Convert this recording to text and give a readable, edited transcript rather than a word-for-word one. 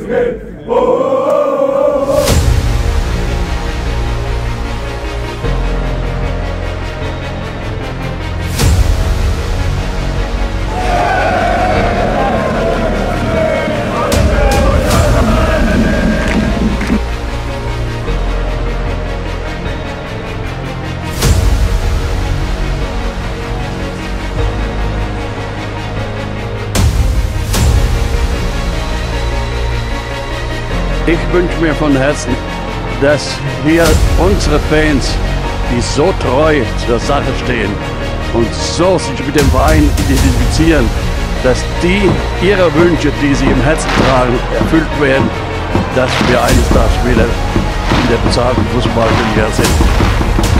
Ich wünsche mir von Herzen, dass hier unsere Fans, die so treu zur Sache stehen und so sich mit dem Verein identifizieren, dass die ihre Wünsche, die sie im Herzen tragen, erfüllt werden, dass wir eines Tages wieder in der bezahlten Fußballliga sind.